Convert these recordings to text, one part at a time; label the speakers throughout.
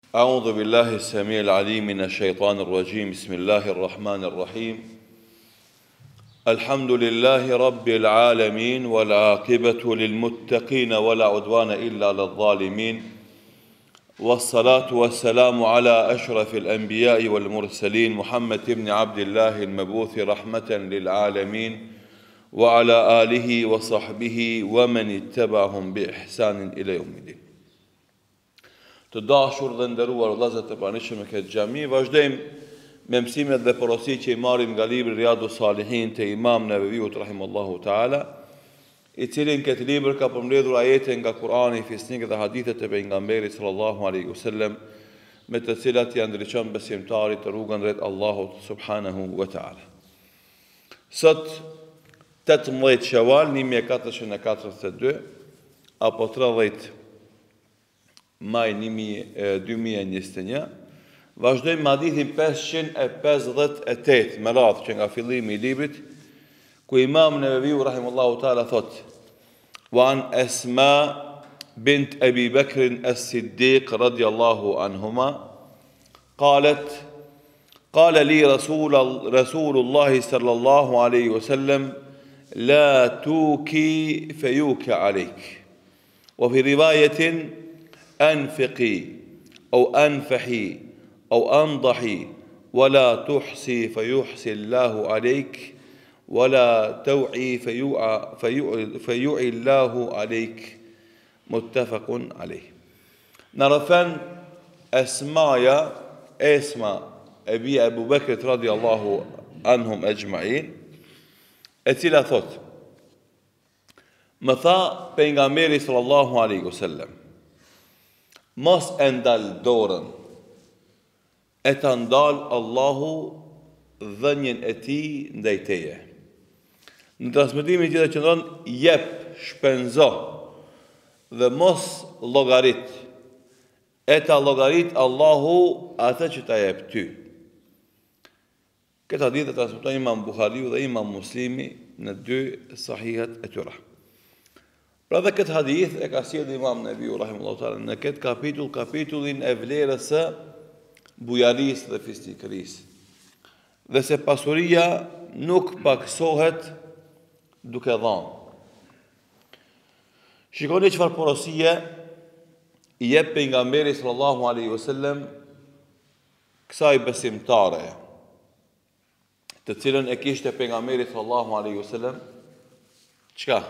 Speaker 1: أعوذ بالله السميع العليم من الشيطان الرجيم. بسم الله الرحمن الرحيم. الحمد لله رب العالمين، والعاقبة للمتقين ولا عدوان إلا للظالمين، والصلاة والسلام على أشرف الأنبياء والمرسلين محمد بن عبد الله المبعوث رحمة للعالمين، وعلى آله وصحبه ومن اتبعهم بإحسان إلى يوم الدين. Të dashur dhe nderuar vëllezër të pranishëm në këtë xhami, vazhdojmë me mësimet dhe porositë që i marrim nga libri Riyadus Salihin të Imam Neveviut rahimallahu taala, i cili në këtë libër ka përmbledhur ajete nga Kurani, fisnik dhe hadithe të pejgamberit sallallahu alaihi wasallam, me të cilat i ndriçon besimtarit të rrugën drejt Allahut subhanahu wa taala. Sot 18 Shawal 1442 apo 30 maj 2021, vazhdojmë me hadithin 558 me radhë që nga fillimi i librit, ku Imam Neveviu rahimahullahu taala thot: "Wa an Asma bint Abi Bakr as-Siddiq radiyallahu anhuma qalet قال لي رسول الله صلى الله عليه وسلم لا توكي فيوكى عليك، وفي رواية أنفقي أو أنفحي أو أنضحي، ولا تحصي فيحصي الله عليك، ولا توعي فيوعي الله عليك." متفق عليه. نرفن أسماء أبو بكر رضي الله عنهم أجمعين، أتلا ثوت مثا pejgamberi sallallahu alaihi wasallam, mos e ndal dorën, e ta ndal Allahu dhënien e tij ndaj teje. Në transmetimin tjetër qëndron jep, shpenzo dhe mos llogarit, e ta llogarit Allahu atë që ta jep ty. Këtë hadith e transmeton Imam Buhariu dhe Imam Muslimi në dy sahihat e tyre. Pra dhe këtë hadith e ka sjellë Imam Neveviu rahimahullahu taala në këtë kapitullin e vlerës së bujarisë dhe fisnikërisë, dhe se pasuria nuk paksohet duke dhënë. Shikoni çfarë porosie i jep pejgamberi sallallahu alaihi wasallam kësaj besimtare, të cilën e kishte pejgamberi sallallahu alaihi wasallam çka?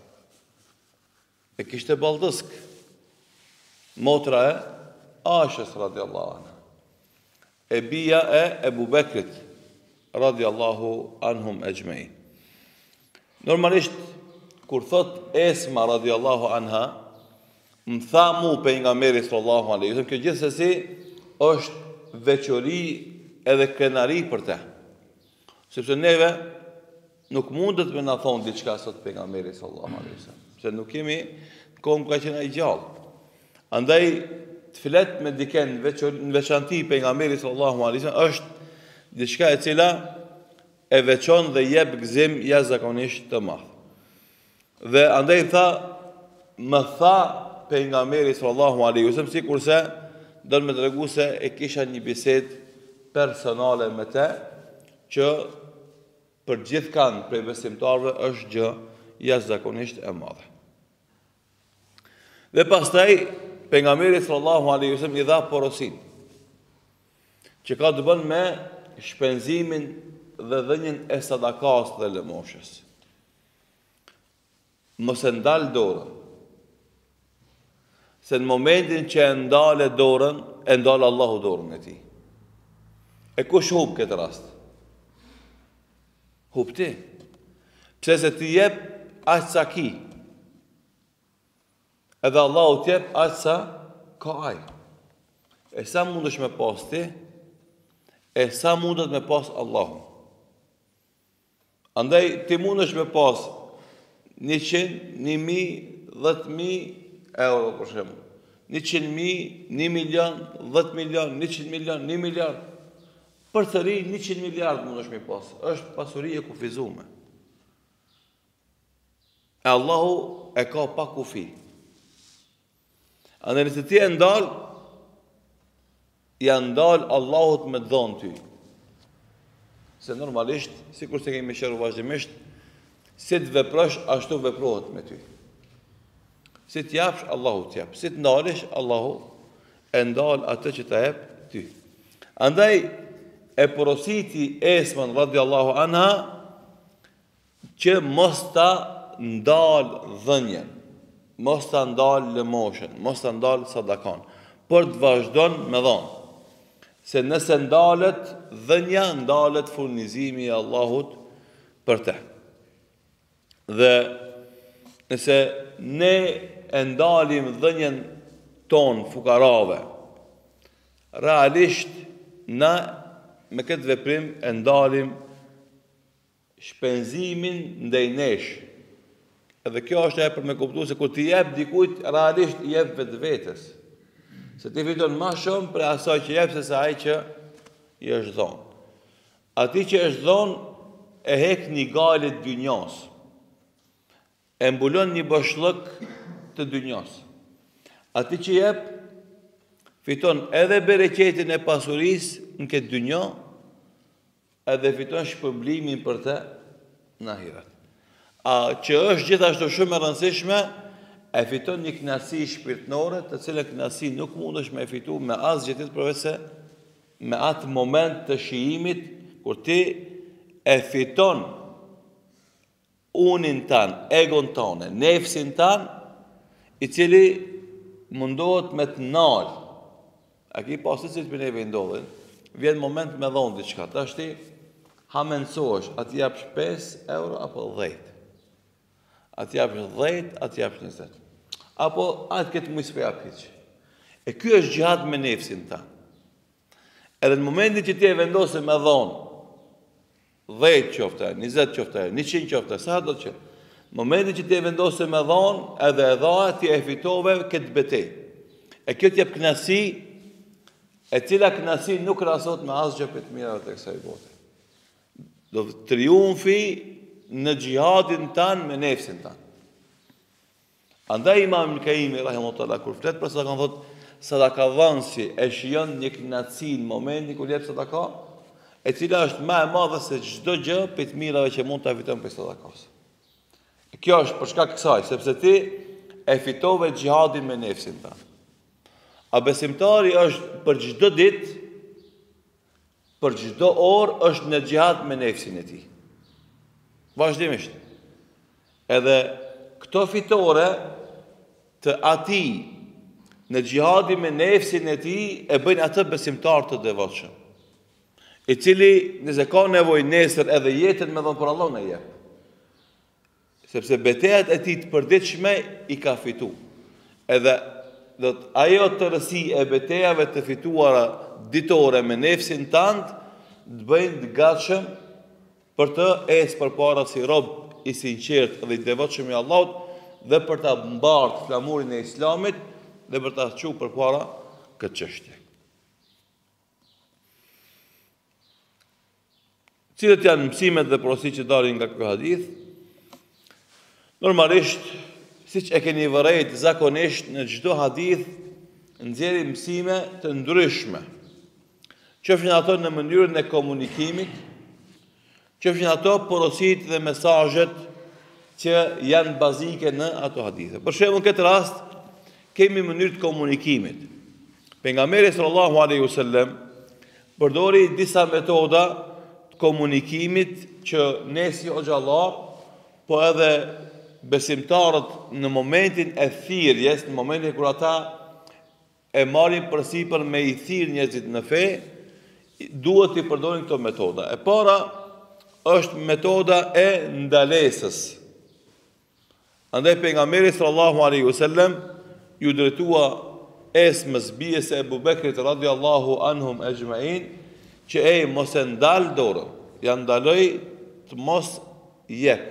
Speaker 1: E kishte baldësk, motra e Aishës radiallahu anha, e bia e Ebu Bekrit radiallahu anhum ejmein. Normalisht, kur thot Esma radiallahu anha, më tha mu pejgamberi sallallahu alaihi wasallam, kjo gjithsesi është veçori edhe krenari për te. Sepse neve nuk mundet me na thonë diçka sot pejgamberi sallallahu alaihi wasallam, se nuk kemi kohën ka qenë ai gjallë. Andaj të flet me diken në veçanti pejgamberi sallallahu alaihi wasallam është diçka e cila e veçon dhe jep gëzim jashtëzakonisht të madh. Dhe andaj më tha pejgamberi sallallahu alaihi wasallam, sikurse do të më tregu se e kisha një bisedë personale me të, që për gjithkan prej besimtarëve është gjë jashtëzakonisht e madhe. Dhe pastaj pejgamberi sallallahu alaihi wasallam i dha porosin që ka të bën me shpenzimin dhe dhënien e sadakas dhe lëmoshës. Mos e ndal dorën, se në momentin që e ndale dorën, e ndal Allahu dorën e tij. E kush hub këtë rast? Hub ti. Pse se ti jep aq sa ki, edhe Allahu t'jep aq sa ka ai. E sa mundesh me pas ti, e sa mundet me pas Allahu. Andaj ti mundesh me pas 100, 1000, 10.000 euro për shembull, 100.000, 1 milion, 10 milion, 100 milion, 1 miliard. Për thëri 100 miliard mundesh me pas. Është pasuri e kufizuar. E Allahu e ka pa kufi. Andaj nëse ti e ndal, janë ndalë Allahut me dhonë ty. Se normalisht, si kur se kemi shëru vazhdimisht, si të veprosh, ashtu veprohet me ty. Si të japsh, Allahu të japë. Si të ndalish, Allahu e ndalë atë që të jep ty. Andaj, e porositi Esmën, radiallahu anha, që mos ta ndalë dhënjen, mos ta ndalë lëmoshen, mos ta ndalë sadakan, për të vazhdon me dhonë. Se nëse ndalet dhënja, ndalet furnizimi i Allahut për te. Dhe nëse ne e ndalim dhënjen ton fukarave, realisht na me këtë veprim e ndalim shpenzimin ndaj nesh. Edhe kjo është e për me kuptu se kur ti jep dikujt, realisht i jep vetvetes. Se ti fiton ma shumë për asaj që jep se sa ai që i është dhonë. Ati që është dhonë e hek një galit dynjas, e mbulon një bashllëk të dynjas. Ati që jep fiton edhe bereqetin e pasurisë në këtë dynjë, edhe fiton shpërblimin për të në ahiret. A që është gjithashtu shumë e rëndësishme, e fiton një kënaqësi shpirtërore, të cilën kënaqësi nuk mundesh me fitu me asgjë tjetër përveç se me atë moment të shijimit kur ti e fiton unin tan, egon tonë, nefsin tan, i cili mundohet me të nal. A ki pasi që të neve ndodhin, vjen moment me dhonë diçka. Tash ti ha mensohesh, atë japsh 5 euro apo 10. Atë japsh 10, atë japsh 20. Apo atë këtë mujtë për japë hiq. E kjo është gjihad me nefsin ta. Edhe në momentin që ti e vendose me dhonë, 10 qofte, 20 qofte, 100 qofte, sa do të që? Në momentin që ti e vendose me dhonë, edhe e dha, ti e fitove këtë betej. E kjo t'jep kënaqësi, e cila kënaqësi nuk krahasot me asgjë për të mirave të kësaj bote. Do të triumfi në gjihadin tanë me nefsin tanë. Andaj Imam Kaimi rahimahullah kur flet për sadaka thot sadakadhanësi e shijon një kënaqësi në momentin kur jep sadaka, e cila është më e madhe se çdo gjë për të mirave që mund ta fiton për sadakas. Kjo është për shkak të kësaj, sepse ti e fitove xhihadin me nefsin tënd. A besimtari është për çdo ditë, për çdo orë është në xhihad me nefsin e tij. Vazhdimisht. Edhe këto fitore të ati në xhihadin me nefsin e tij e bëjnë atë besimtar të devotshëm, i cili nëse ka nevojë nesër edhe jetën me dhënë për Allah në jep. Sepse betejat e tij të përditshme i ka fitu. Edhe do të ajo tërësi e betejave të fituara ditore me nefsin tënd të bëjnë të gatshëm për të ecë përpara si rob i sinqert dhe i devotshëm i Allahut dhe për ta mbartë flamurin e Islamit dhe për ta çuar përpara këtë çështje. Cilat janë mësimet dhe porositë që dalin nga ky hadith? Normalisht, siç e keni vërejt zakonisht në çdo hadith nxjerrim mësime të ndryshme. Qofshin ato në mënyrën e komunikimit, qofshin ato porositë dhe mesazhet që janë bazike në ato hadithe. Për shembull, në këtë rast kemi mënyrë të komunikimit. Pejgamberi sallallahu alaihi wasallam përdori disa metoda të komunikimit që ne si xhallar, po edhe besimtarët në momentin e thirrjes, në momentin kur ata e marrin përsipër me i thirr njerëzit në fe, duhet të përdorin këto metoda. E para është metoda e ndalesës. Andaj pejgamberi sallallahu alaihi wasallam ju drejtua Esmës bijës e Ebu Bekrit radiallahu anhum ejma'in që mos e ndal dorën, ja ndaloj të mos jep.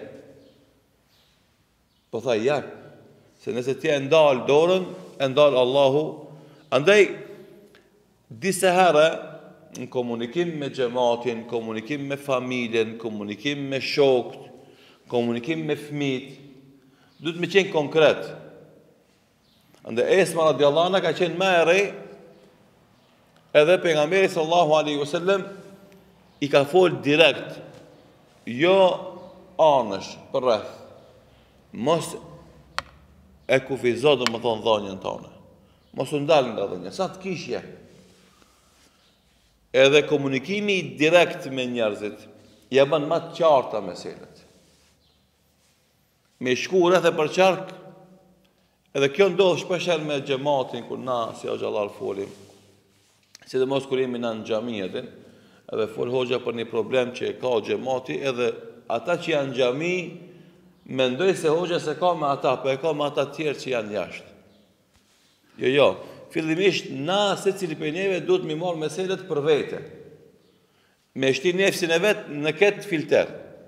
Speaker 1: Po tha jep, se nëse ti e ndal dorën, e ndal Allahu. Andaj disa herë në komunikim me xhamatin, komunikim me familjen, komunikim me shokët, komunikim me fëmijët, duhet me qenë konkret. Andaj Esma radiallahu anha ka qenë më e re Edhe pejgamberi sallallahu alaihi wasallam I ka fol direkt, jo anësh për rreth. Mos e kufizo do më thonë dhënien tonë. Mos u ndal nga dhënia, sa të kishje. Edhe komunikimi direkt me njerëzit ja bën më të qarta meselet. Me shku rreth e për qark, edhe kjo ndodh shpesh me xhamatin kur na si xhallar folim. Sidomos kur jemi në xhami edhe fol hoxha për një problem që e ka xhamati, edhe ata që janë në xhami mendoj se hoxha se ka me ata, po e ka me ata tjerë që janë jashtë. Jo, fillimisht na secili prej neve duhet mi marr meselet për vete. Me shti nefsin e vet në këtë filter.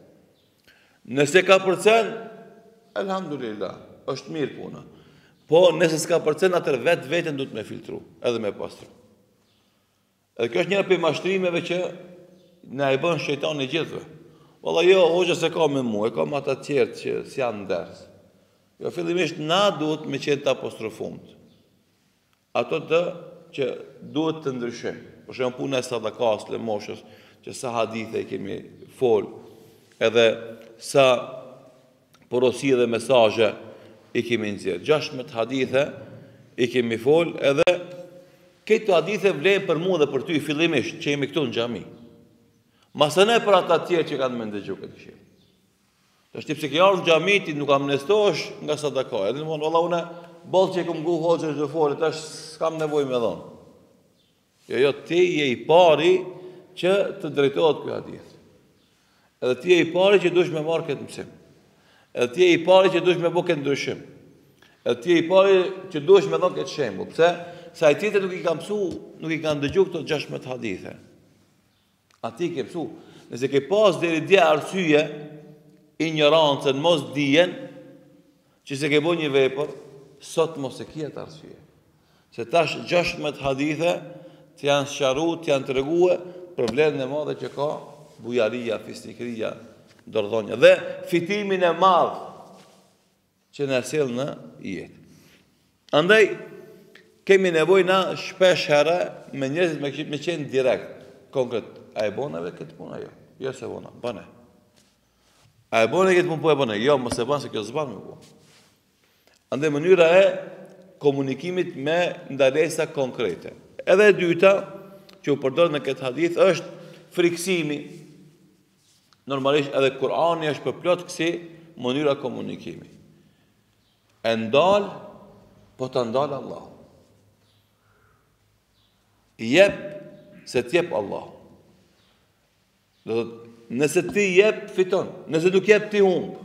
Speaker 1: Nëse ka përcen, elhamdulillah, është mirë puna. Po nëse s'ka përcen, atër veten duhet me filtru, edhe me pastru. Edhe kjo është njëra prej mashtrimeve që na e bën shejtani gjithëve. Valla jo, hoxha se ka me mua, e ka me ata tjerë që s'janë nders. Jo, fillimisht na duhet me qenë të apostrofumt. Ato të që duhet të ndryshim. Për shembull puna e sadakas, lëmoshës, që sa hadithe I kemi fol, edhe sa porosi dhe mesazhe I kemi nxjerr. 16 hadithe I kemi fol, edhe këto hadithe vlen për mua dhe për ty fillimisht që jemi këtu në xhami. Masane për ata tjerë që kanë me ndëgju këtë këshill. Tash ti pse ke ardhur në xhami ti nuk amnestohesh nga sadaka. Edhe domthon valla unë boll që kam ngu hoxhën çdo fole, tash s'kam nevojë me dhon. Jo, ti je I pari që të drejtohet ky hadith. Edhe ti je I pari që duhesh me marr këtë mësim. Edhe ti je I pari që duhesh me bë këtë ndryshim. Edhe ti je I pari që duhesh me dhon këtë shembull. Pse? Sa I tjetër nuk I ka mësu, nuk I ka ndëgju këto 16 hadithe. A ti ke mësu. Nëse ke pas deri dje arsye, ignorancën, mos dijen, që se ke bo një vepër, sot mos e kjetë arsye. Se tash 16 hadithe të janë sqaru, të janë të reguë, problemin e madhe që ka bujaria, fisnikëria, dordhonja. Dhe fitimin e madh që në sjell në jetë. Andaj, kemi nevojë na shpesh herë me njerëzit me qenë direkt, konkret. A e bonave këtë puna jo? Jo se bona, bëne. A e bone këtë punë po e bëne? Jo, mos e bën se kjo s'ban me bu. Andaj mënyra e komunikimit me ndalesa konkrete. Edhe e dyta që u përdor në këtë hadith është friksimi. Normalisht edhe Kurani është përplot kësi mënyra komunikimi. E ndal, po të ndal Allah. Jep, se t'jep Allah. Nëse ti jep, fiton. Nëse nuk jep, ti humb.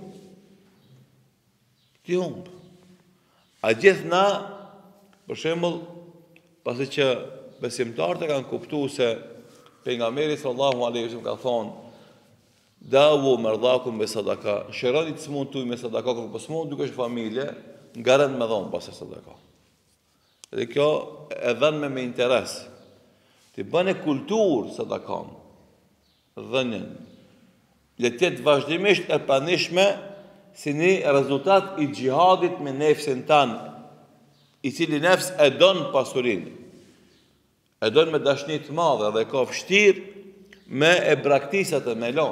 Speaker 1: Ti humb. A gjithë na, për shembull, pasi që besimtarët e kanë kuptu se pejgamberi sallallahu alaihi wasallam ka thonë, dawu mardhakum me sadaka, shëroni të smund tuj me sadaka, kërë për smund duke është familje, nga rënd me dhonë pas e sadaka. Dhe kjo e dhenë me interes. Ti bëne kultur sadakan, dhenjen, le tjetë vazhdimisht e panishme si një rezultat I gjihadit me nefsin tanë, I cili nefs e donë pasurin, e donë me dashnit madhe dhe ka fështir me e braktisat e melon.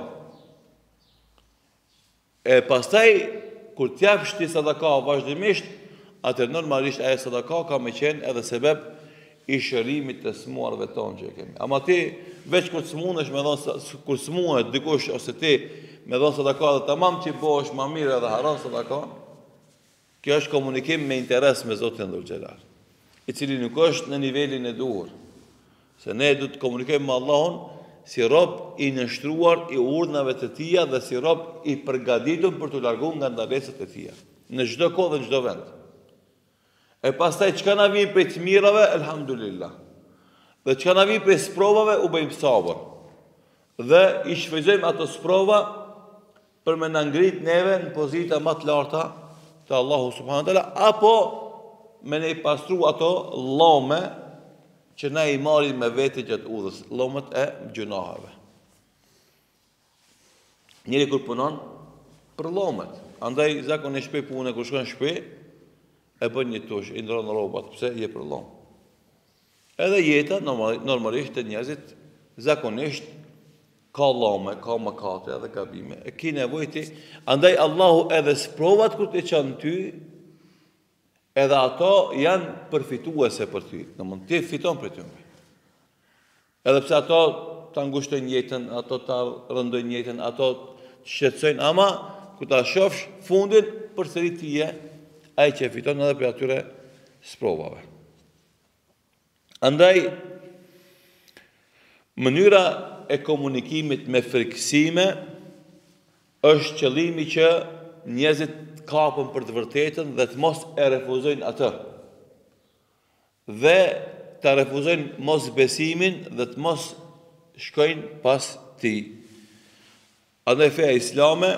Speaker 1: E pastaj, kur t'ja fështi sadaka vazhdimisht, atër normalisht e sadaka ka me qenë edhe sebeb I shërimit të smuarve tonë që kemi. Ama ti, veç kur smunesh me dhonë, kur smunet dikush, ose ti me dhonë sadaka dhe tamam që bosh ma mire dhe haron sadaka, kjo është komunikim me interes me Zotin Dhul Gjelar, I cili nuk është në nivelin e duhur. Se ne du të komunikojmë me Allahun si rob I nështruar I urdhnave të tia dhe si rob I përgatitur për të largu nga ndalesat e tia. Në çdo kohë dhe në çdo vend. E pastaj çka na vjen prej të mirave, elhamdulillah. Dhe çka na vjen prej sprovave, u bëjmë sabër. Dhe I shfrytëzojmë ato sprova për me na ngrit neve në pozita më të larta të Allahu subhanahu wa taala, apo me ne pastru ato llome që na I marrim me vete gjatë udhës, llomet e gjunaheve. Njëri kur punon për llomet, andaj zakonisht shpej punë kur shkon në shtëpi, e bën një tush, I ndron rrobat, pse je për llom. Edhe jeta normalisht të njerëzit zakonisht ka llame, ka mëkate edhe gabime. E ki nevojti, andaj Allahu edhe sprovat kur të çon ty, edhe ato janë përfituese për ty. Domthonë ti fiton për ty. Edhe pse ato ta ngushtojnë jetën, ato ta rëndojnë jetën, ato shqetësojnë, ama kur ta shofsh fundin përsëri ti je ai që fiton edhe për atyre sprovave. Andaj mënyra e komunikimit me frikësime është qëllimi që njerëzit kapën për të vërtetën dhe të mos e refuzojnë atë. Dhe të refuzojnë mos besimin dhe të mos shkojnë pas ti. Andaj feja islame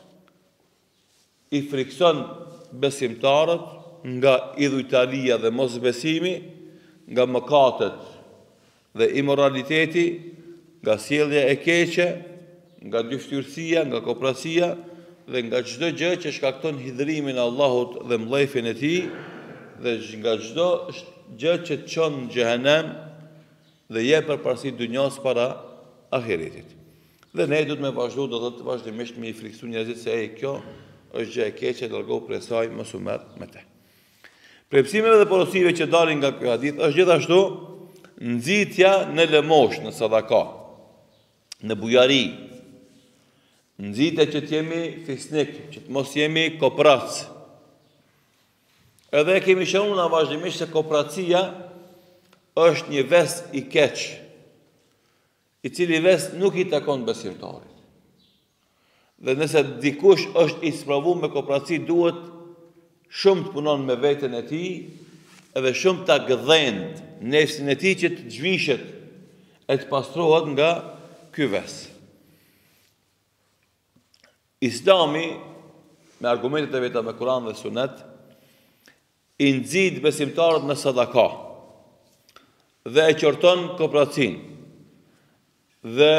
Speaker 1: i frikson besimtarët nga idhujtaria dhe mos besimi, nga mëkatet dhe imoraliteti, nga sjellja e keqe, nga dyftyrësia, nga koprasia dhe nga çdo gjë që shkakton hidhrimin e Allahut dhe mllëfin e tij, dhe nga çdo gjë që të çon në xhehenem dhe jep përparësi dunjos para ahiretit. Dhe ne duhet me vazhdu, do të vazhdimisht me i friksu njerëzit se kjo është gjë e keqe, largohu prej saj, mos u merr me të. Prej mësimeve dhe porosive që dalin nga ky hadith është gjithashtu nxitja në lëmosh, në sadaka, në bujari, nxitja që të jemi fisnik, që të mos jemi koprac. Edhe kemi shohur në vazhdimisht se kopracia është një ves i keq, i cili ves nuk i takon besimtarit. Dhe nëse dikush është i spravuar me kopraci, duhet shumë të punon me veten e tij, edhe shumë ta gëdhend nefsin e tij që të zhvishet e të pastrohet nga ky ves. Islami, me argumentet e veta me Kur'an dhe Sunet, i nxit besimtarët në sadaka dhe e qorton kopracin dhe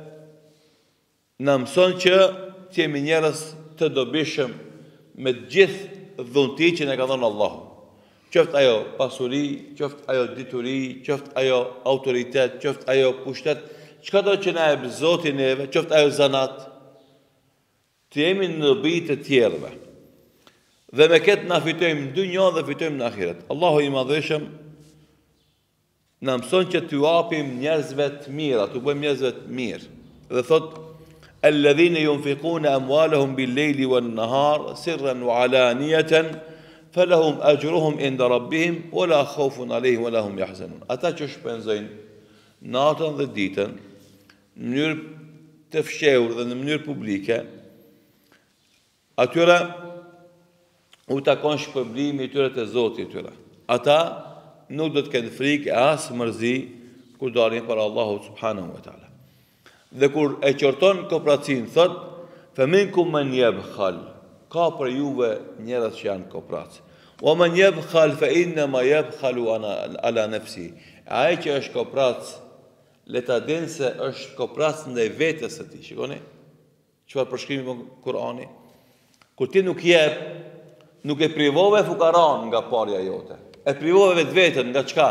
Speaker 1: na mëson që të jemi njerëz të dobishëm me gjithë dhunti që ne ka dhënë Allahu. Qoftë ajo pasuri, qoftë ajo dituri, qoftë ajo autoritet, qoftë ajo pushtet, çka do që na e Zoti neve, qoftë ajo zanat, të jemi në dobi të tjerëve. Dhe me këtë na fitojmë në dunjë dhe fitojmë në ahiret. Allahu i madhëshëm na mëson që t'u japim njerëzve të mirë, t'u bëjmë njerëzve të mirë. Dhe thotë الذين ينفقون أموالهم بالليل والنهار سرا وعلانية فلهم أجرهم عند ربهم ولا خوف عليهم ولا هم يحزنون. Ata që shpenzojnë natën dhe ditën në mënyrë të fshehur dhe në mënyrë publike, atyre u takon shpërblimi i tyre te Zoti i tyre. Ata nuk do të kenë frikë as mërzi kur dalin para Allahut subhanahu wa taala. Dhe kur e qorton kopracin, thot, فَمِنْكُمْ مَنْ يَبْخَلْ, ka për juve njerëz që janë koprac. وَمَنْ يَبْخَلْ فَإِنَّمَا يَبْخَلُ عَلَى نَفْسِهِ. Ai që është koprac, le ta dinë se është koprac ndaj vetes së tij. Shikoni çfarë përshkrimi në Kur'ani. Kur ti nuk jep, nuk e privove fukaran nga parja jote. E privove vetveten nga çka?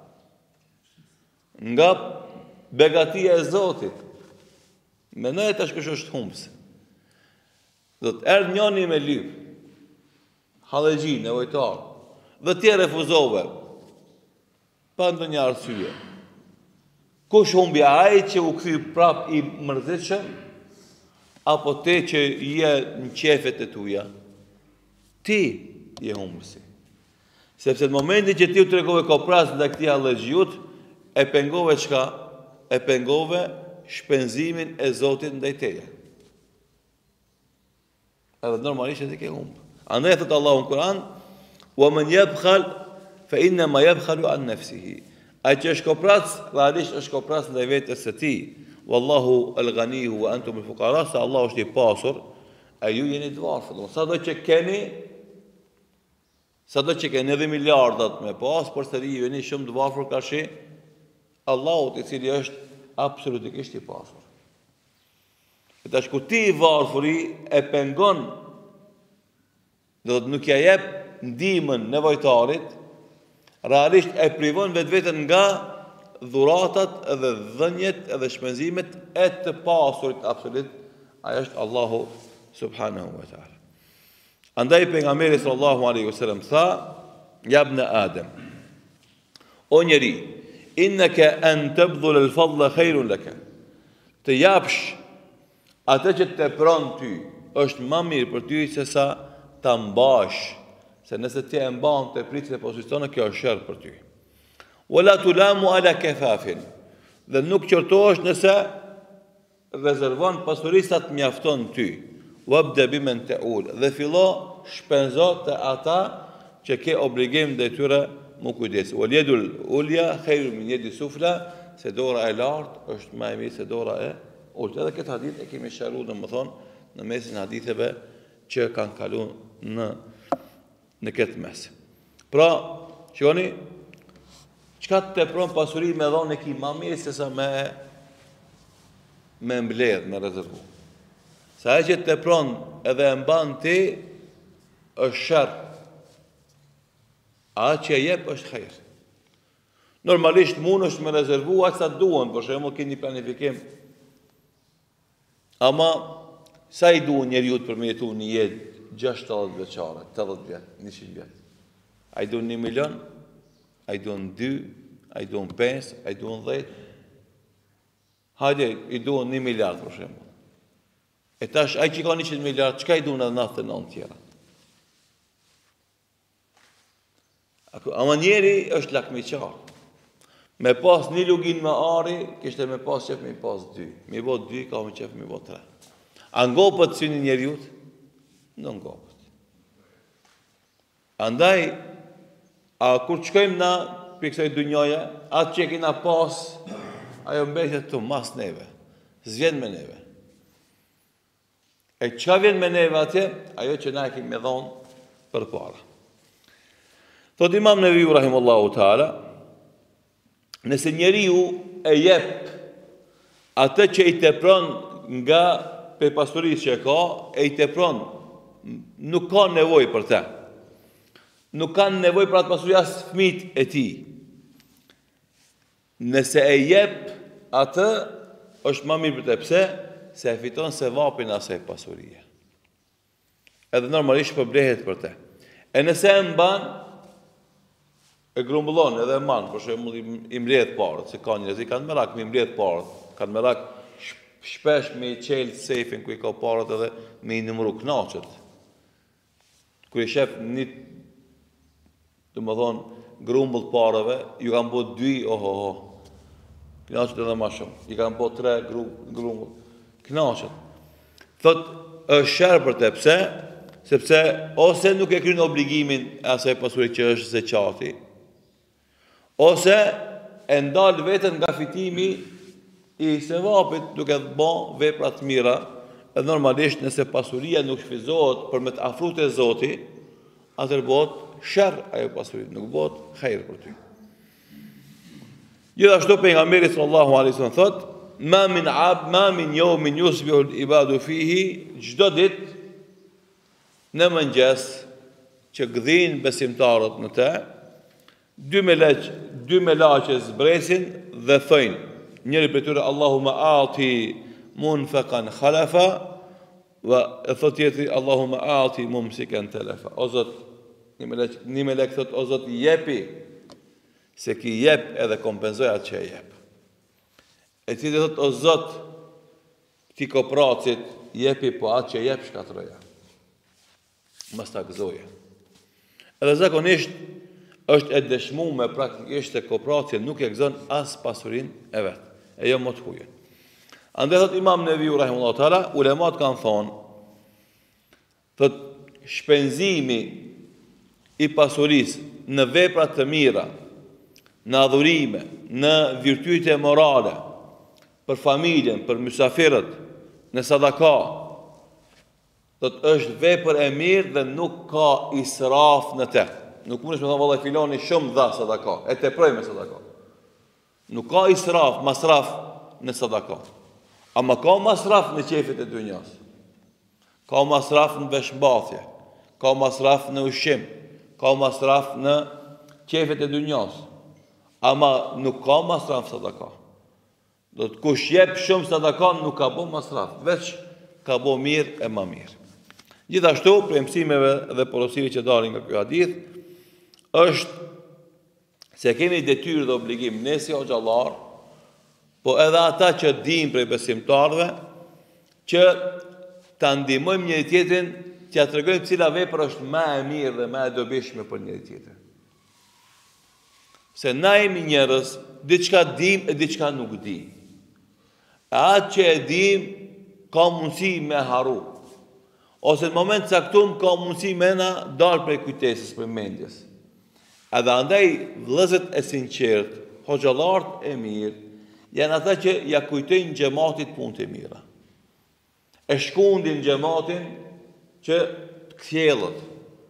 Speaker 1: Nga begatia e Zotit. Mendoj tash kush është humbs. Do të erdh njëri me lyp, hallexhi, nevojtar, dhe ti refuzove pa ndonjë arsye. Kush humbi, ai që u kthy prap i mërzitshëm, apo te që je në qefet e tuja? Ti je humbësi. Sepse në momentin që ti u tregove kopras ndaj këtij hallexhiut, e pengove çka? E pengove shpenzimin e Zotit ndaj teje. Edhe normalisht e ke humb. Andaj thot Allahu në Kur'an, وَمَنْ يَبْخَلْ فَإِنَّمَا يَبْخَلُ عَنْ نَفْسِهِ. Ai që është koprac, realisht është koprac ndaj vetes së tij. Wallahu al-ghani wa antum al-fuqara, sa Allahu është i pasur, a ju jeni të varfër. Sado që keni edhe miliardat me pas, por sëri ju jeni shumë të varfër ka shi Allahut, i cili është absolutikisht i pasur. E tash ku ti i varfëri e pengon, do të nuk ja jep ndihmën nevojtarit, realisht e privon vetveten nga dhuratat edhe dhënjet edhe shpenzimet e të pasurit absolut, ai është Allahu subhanahu wa taala. Andaj pejgamberi sallallahu alaihi wasallam tha: "Ya ibn Adam, o njeri, innaka an tabdhul al-fadla khairun laka." Të japsh atë që të pron ty është më mirë për ty se sa ta mbash, se nëse ti e mban të pritjet e pozicione, kjo është sherr për ty. Wala tulamu ala kafafin, dhe nuk qortohesh nëse rezervon pasurinë sa të mjafton ty. Wabda biman ta'ul, dhe fillo shpenzo të ata që ke obligim ndaj tyre mu kujdes. Wal yadul ulya khairun min yadi sufla, se dora e lartë është më e mirë se dora e ulët. Edhe këtë hadith e kemi shëruar domethënë në mesin e haditheve që kanë kaluar në këtë mes. Pra, shikoni, çka të tepron pasuri me dhënë e ki më mirë se sa me mbledh, me rezervu. Sa ai që të tepron edhe e mban ti është sherr. A që e jep është hajër. Normalisht mund është me rezervu aq sa duhen, për shembull keni planifikim. Ama sa i duhen njeriu për me jetu një jetë 60 vjeçare, 80 vjet, 100 vjet. A i duhen 1 milion, a i duhen 2, a i duhen 5, a i duhen 10. Hajde, i duhen 1 miliard për shembull. E tash ai që ka 100 miliard, çka i duhen edhe 99 tjera? Ama njeri është lakmiqar. Me pas një lugin me ari, kishte me pas qef me pas 2. Mi bo 2, ka me qef me bo 3. A ngopët syni njeriut? Në ngopët. Andaj, a kur qëkojmë na për kësaj dunjoje, atë që e kina pas, ajo mbetjet të mas neve. Zvjen me neve. E qa vjen me neve atje? Ajo që na e kemi dhonë për para. Thot Imam Neviu rahimullahu ta'ala, nëse njeriu e jep atë që i tepron nga pe pasurisë që ka, e i tepron, nuk ka nevojë për të. Nuk kanë nevojë për atë pasuri as fëmijët e tij. Nëse e jep atë, është më mirë për të. Pse? Se e fiton sevapin asaj pasurie. Edhe normalisht përblehet për të. E nëse e mban, e grumbullon edhe e man, për shembull i mbledh parët, se ka njerëz që kanë merak me mbledh parët, kanë merak shpesh me i qelë sejfin ku i ka parët edhe me i numëru knaqët. Kër i shef një, të më thonë, grumbull parëve, ju kanë bo 2, knaqët edhe ma shumë, i kanë bo 3 grumbull, knaqët. Thot, është shërë për te, pse? Sepse, ose nuk e krynë obligimin e asaj pasurit që është zeqati, ose e ndalë vetën nga fitimi i sevapit duke të bon veprat mira, edhe normalisht nëse pasuria nuk shfizohet për me të afrut e Zoti, atër bëhet shërë ajo pasurit, nuk bëhet hajrë për ty. Gjithashtu pejgamberi sallallahu alaihi wasallam thot: "Ma min yawmin yusbihu al-ibadu fihi", çdo ditë në mëngjes që gdhin besimtarët në të, dy melaqe zbresin dhe thojnë, njëri për tyre Allahumma a'ti munfaqan khalafa, dhe e thot tjetri Allahumma a'ti mumsikan talafa. O Zot, një melek thot, o Zot, jepi, se ki jep edhe kompenzoj atë që e jep. E tjetri thot, o Zot, ti kopracit jepi, po atë që jep shkatroja. Mos ta gëzoje. Edhe zakonisht është e dëshmuar praktikisht se kooperacia nuk e gëzon as pasurinë e vet, e jo më të huaj. Andaj thot Imam Neviu rahimahullahu taala, ulemat kanë thonë, thot shpenzimi i pasurisë në vepra të mira, në adhurime, në virtyte morale, për familjen, për mysafirët, në sadaka, thot është vepër e mirë dhe nuk ka israf në te. Nuk mundesh me thonë vallai filoni shumë dha sadaka, e teproj me sadaka. Nuk ka israf, masraf në sadaka. Ama ka masraf në qefit e dunjas. Ka masraf në veshmbathje, ka masraf në ushqim, ka masraf në qefet e dunjas. Ama nuk ka masraf sadaka. Do të kush jep shumë sadaka nuk ka bo masraf, veç ka bo mirë e ma mirë. Gjithashtu, për mësimeve dhe porosive që dalin nga ky hadith, është se kemi detyrë dhe obligim ne si hoxhallar, po edhe ata që dinë prej besimtarëve, që ta ndihmojmë njëri tjetrin, që ja tregojmë cila vepër është më e mirë dhe më e dobishme për njëri tjetrin. Se na jemi njerëz, diçka dim e diçka nuk dim. E atë që e dim, ka mundësi me haru. Ose në moment caktum, ka mundësi me na dalë prej kujtesës, prej mendjes. Edhe andaj vëllezërit e sinqert, hoxhallarët e mirë, janë ata që ja kujtojnë xhamatit punët e mira. E shkundin xhamatin që të kthjellët.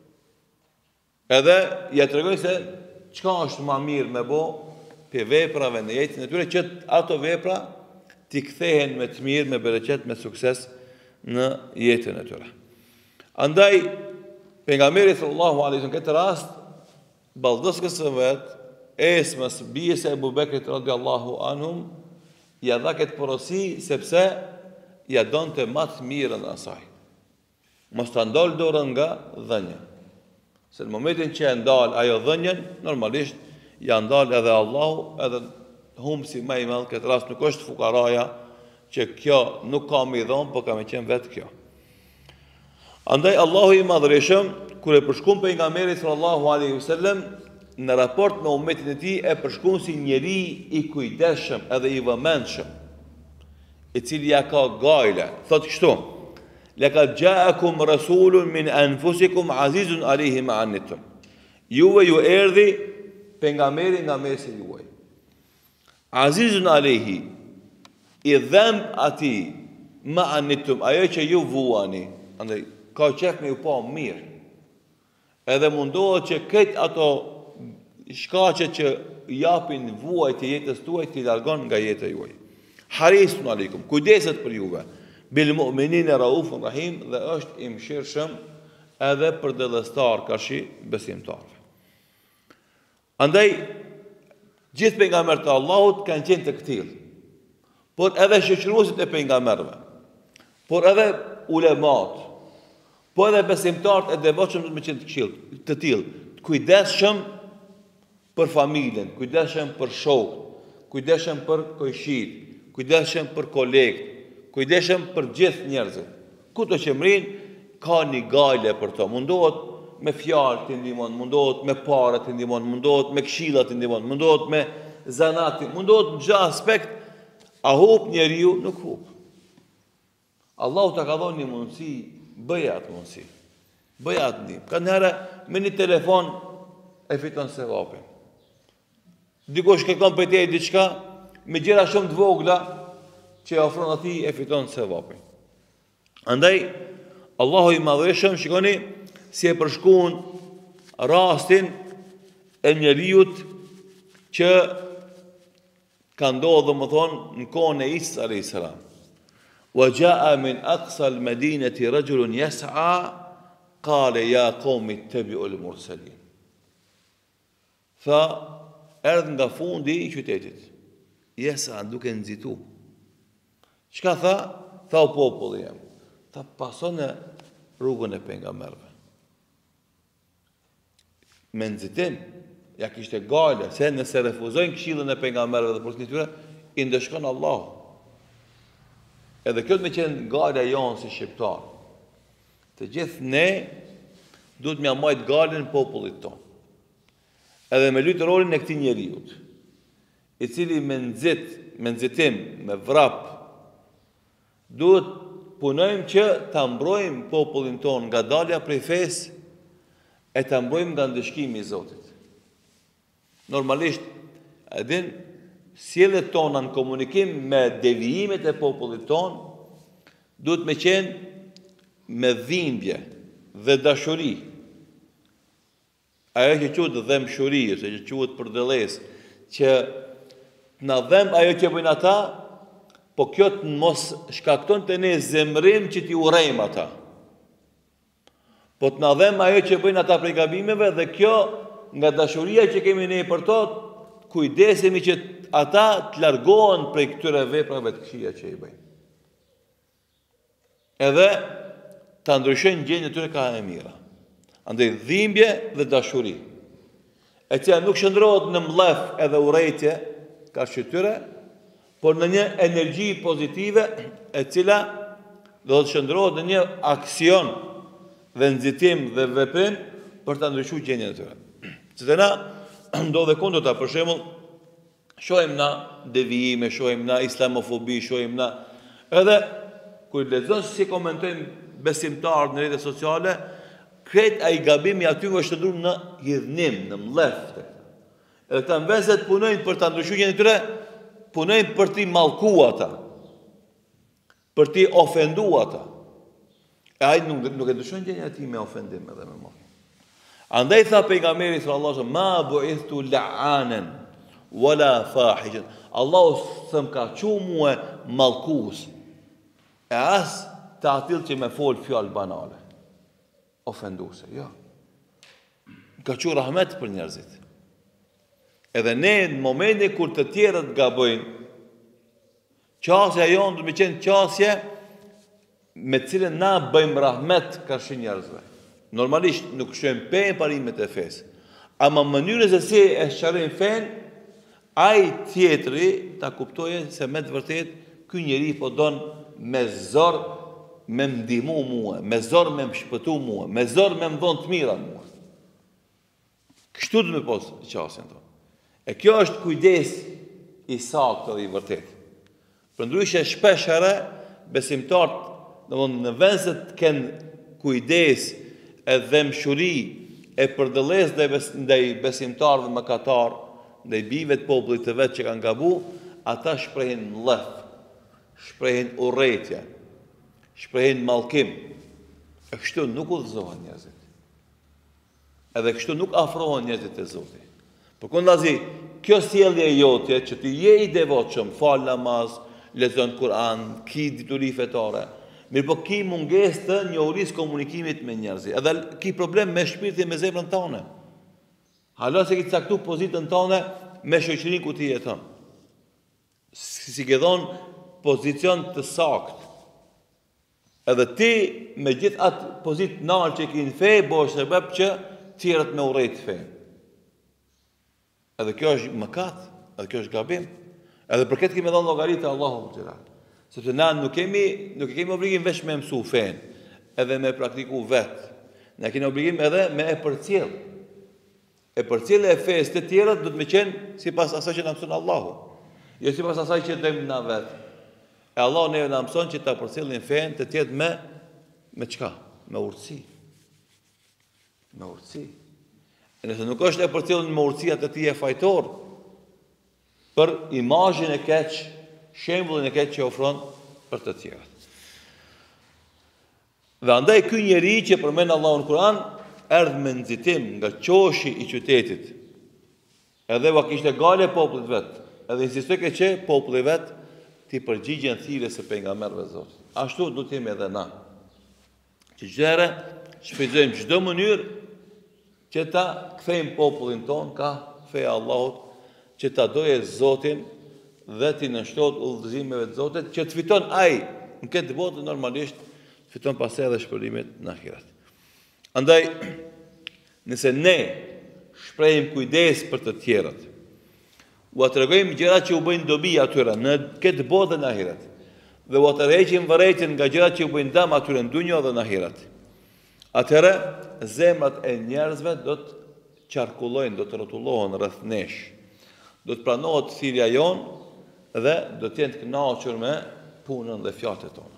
Speaker 1: Edhe ja tregojnë se çka është më mirë me bo për veprave në jetën e tyre, që ato vepra t'i kthehen me të mirë, me bereqet, me sukses në jetën e tyre. Andaj, pejgamberi sallallahu alaihi wasallam në këtë rast, ballëdhëskës së vet, Esmës, bijës e Ebu Bekrit radiallahu anhum, ja dha këtë porosi sepse ja donte më të mirën asaj. Mos ta ndal dorën nga dhënia. Se në momentin që e ndal ajo dhënien, normalisht ja ndal edhe Allahu, edhe humsi më i madh këtë rast nuk është fukaraja, që kjo nuk ka më i dhon, por ka më qenë vetë kjo. Andaj Allahu i madhërishëm, kur e përshkruan pejgamberin sallallahu alaihi wasallam në raport me ummetin e tij, e përshkruan si njeri i kujdesshëm edhe i vëmendshëm, i cili ja ka gajle. Thotë kështu: "Laqad ja'akum rasulun min anfusikum azizun alayhi ma anittum." Juve ju erdhi pejgamberi nga mesi juaj. Azizun alayhi, i dhem ati, ma anittum, ajo që ju vuani. Andaj ka qef me ju pa mirë. Edhe mundohet që këtë ato shkaqe që japin vuaj të jetës tuaj t'i largon nga jeta juaj. Harisun aleikum, kujdeset për juve. Bil mu'minina raufun rahim, dhe është i mëshirshëm edhe për dëllëstar kashi besimtarve. Andaj, gjithë pejgamberët e Allahut kanë qenë të këtillë, por edhe shoqëruesit e pejgamberëve, por edhe ulemat, po edhe besimtarët e devotshëm me qenë të tillë, të kujdesshëm për familjen, kujdesshëm për shokët, kujdesshëm për kojshit, kujdesshëm për kolegët, kujdesshëm për gjithë njerëzit. Kudo që mrin, ka një gajle për to. Mundohet me fjalë të ndihmon, mundohet me parë të ndihmon, mundohet me këshilla të ndihmon, mundohet me zanat, mundohet në çdo aspekt. A hub njeriu? Nuk hub. Allahu ta ka dhënë një mundësi, bëja atë mundësi. Bëja atë ndihmë. Ka njëherë me një telefon e fiton sevapin. Dikush kërkon për te diçka, me gjëra shumë të vogla që ofron atij e fiton sevapin. Andaj Allahu i madhëshëm, shikoni si e përshkruan rastin e njeriut që ka ndodhur, domethënë, në kohën e Isa alayhis salam. Wa jaa min aqsa al-madinati rajulun yas'a qala ya qawmi ittabi'u al-mursalin. Tha, erdhë nga fundi i qytetit. Yas'a, duke nxitu. Çka tha? Tha o populli jam. Tha, pasone rrugën e pejgamberëve. Me nxitim, ja kishte gale, se nëse refuzojnë këshillën e pejgamberëve dhe porosinë e tyre, i ndeshkon Allahu. Edhe kjo me qenë gale jonë si shqiptar. Të gjithë ne duhet me amajt galen popullit tonë. Edhe me lutë rolin e këtij njeriut, i cili me nxitim, me vrap, duhet punojmë që ta mbrojmë popullin tonë nga dalja prej fesë e ta mbrojmë nga ndëshkimi i Zotit. Normalisht, edhin, sjelljet tona në komunikim me devijimet e popullit tonë duhet me qenë me dhimbje dhe dashuri. Ajo që quhet dhemshuri, ose që quhet përdellesë, që na dhem ajo që bëjnë ata, po kjo të mos shkakton të ne zemrim që t'i urrejmë ata. Po të na dhem ajo që bëjnë ata prej gabimeve, dhe kjo nga dashuria që kemi ne për to, kujdesemi që ata të largohen prej këtyre veprave të këqija që i bëjnë. Edhe ta ndryshojnë gjendjen e tyre ka e mira. Andaj dhimbje dhe dashuri, e cila nuk shndrohet në mllef edhe urrejtje ka shtyre, por në një energji pozitive e cila do të shndrohet në një aksion dhe nxitim dhe veprim për ta ndryshuar gjendjen e tyre. Që na ndodhe kundërta, për shembull, shohim na devijime, shohim na islamofobi, shohim na edhe kur lexon si komentojnë besimtarët në rrjetet sociale, krejt ai gabimi aty është shndruar në hidhnim, në mllef. Edhe këta në vend se të punojnë për ta ndryshuar gjendjen e tyre, punojnë për t'i mallkuar ata, për t'i ofenduar ata. E ai nuk e ndryshon gjendjen e tij me ofendim edhe me mallkim. Andaj tha pejgamberi sallallahu alaihi wasallam, ma bu'ithtu la'anan wala fahishan. Allahu s'm ka thënë mua mallkues. E as të atill që me fol fjalë banale, ofenduese, jo. Ka thënë rahmet për njerëzit. Edhe ne në momentin kur të tjerët gabojnë, qasja jonë do të qenë qasje me cilën na bëjmë rahmet kërshi njerëzve. Normalisht nuk shojmë pen parimet e fesë, ama mënyrën se si e sqarojmë fen, ai tjetri ta kuptojë se me të vërtet ky njeri po don me zor me ndihmu mua, me zor me më shpëtu mua, me zor me më dhon të mira mua. Kështu do të më pos qasjen tonë. E kjo është kujdes i saktë dhe i vërtet. Përndryshe shpesh herë besimtarët, në vend se të kenë kujdes edhe mshuri e përdëlles ndaj besimtarëve mëkatar, ndaj bijve të popullit të vet që kanë gabu, ata shprehin mllef, shprehin urrëtie, shprehin mallkim. E kështu nuk udhëzohen njerëzit. Edhe kështu nuk afrohen njerëzit te Zoti. Përkundazi, kjo sjellje jote që ti je i devotshëm, fal namaz, lexon Kur'an, ki dituri fetare, mirë po ki mungesë të njohurisë komunikimit me njerëzit. Edhe ki problem me shpirtin, me zemrën tënde. Hala se ki caktu pozitën tënde me shoqërinë ku ti jeton. Si ke dhënë pozicion të saktë. Edhe ti me gjithë atë pozitë nalë që ki në fe, bësh sebeb që tjerët me urrejt fe. Edhe kjo është mëkat, edhe kjo është gabim. Edhe për këtë kemi dhënë llogaritë te Allahu xhelal. Sepse na nuk kemi obligim veç me mësu fen, edhe me praktiku vet. Ne kemi obligim edhe me e përcjell. E përcjellja e fesë të tjerët do të më qenë sipas asaj që na mëson Allahu, jo sipas asaj që dëmë na vet. E Allahu ne na mëson që ta përcjellim fen të tjerët me çka? Me urtësi. Me urtësi. Nëse nuk është e përcjellur me urtësi atë ti e fajtor për imazhin e keq, shembullin e keq që ofron për të tjerët. Dhe andaj ky njeri që përmend Allahu në Kur'an erdhi me nxitim nga qoshi i qytetit. Edhe va kishte gale popullit vet. Edhe insistoi që populli vet ti përgjigjen thirrjes së pejgamberëve të Zotit. Ashtu do të jemi edhe na. Që gjëra shpejtojmë çdo mënyrë që ta kthejmë popullin ton ka feja Allahut, që ta doje Zotin dhe ti nështot udhëzimeve të Zotit, që të fiton ai në këtë botë normalisht, fiton pastaj edhe shpërimet në ahiret. Andaj, nëse ne shprehim kujdes për të tjerët, u tregojmë gjërat që u bëjnë dobi atyre në këtë botë dhe në ahiret, dhe u tërheqim vërejtjen nga gjërat që u bëjnë dëm atyre në dunjë dhe në ahiret, atëherë zemrat e njerëzve do të qarkullojnë, do të rrotullohen rreth nesh, do të pranohet thirrja jonë dhe do të jenë të kënaqur me punën dhe fjalët tona.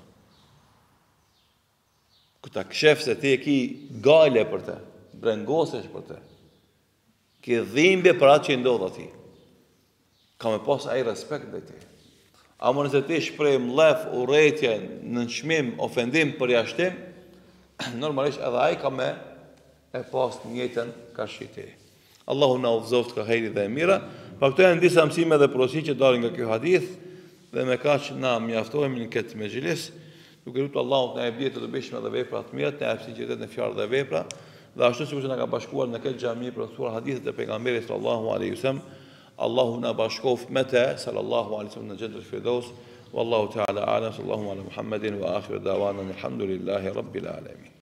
Speaker 1: Këta kshef se ti e ki gale për te, brengosesh për te, ki dhimbje për atë që i ndodh ati, ka me pas ai respekt dhe ti. Amo nëse ti shprej mlef, urrëtie, nënçmim, ofendim për jashtim, normalisht edhe ai ka me e pas njëjtën kërshi ti. Allahu na udhëzoft ka hejri dhe e mira. Pa këto janë disa mësime dhe porosi që dalin nga ky hadith dhe me kaq na mjaftohemi në këtë mexhilis. Duke lutur Allahut na e bie të dobishme dhe vepra të mira, të japë sinqeritet në fjalë dhe vepra Dhe ashtu sikur që na ka bashkuar në këtë xhami për thurë hadithet e pejgamberit sallallahu alaihi wasallam, Allahu na bashkoft me te sallallahu alaihi wasallam në Jannatul Firdaus. Wallahu ta'ala a'lam. Sallallahu ala Muhammedin wa akhiru da'wana alhamdulillahi rabbil alamin.